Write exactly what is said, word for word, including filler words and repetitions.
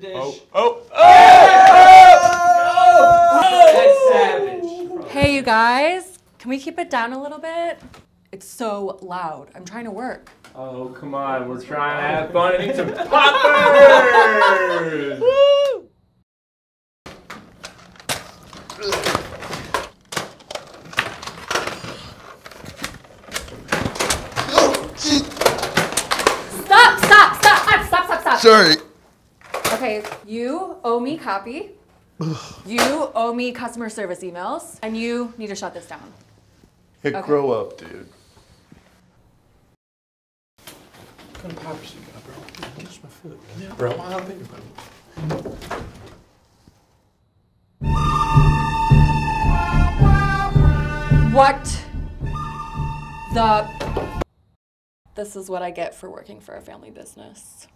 dish. Oh, oh, oh! Oh! That's savage. Hey, you guys, can we keep it down a little bit? It's so loud. I'm trying to work. Oh, come on. We're trying to have fun and eat some poppers! Woo! Stop, stop, stop, stop, stop, stop, stop. Sorry. Okay, you owe me copy. You owe me customer service emails. And you need to shut this down. Hey, Okay. grow up, dude. What kind of poppers you got, bro? Get us my food, man. Bro, I'll pay you, bro. What the... This is what I get for working for a family business.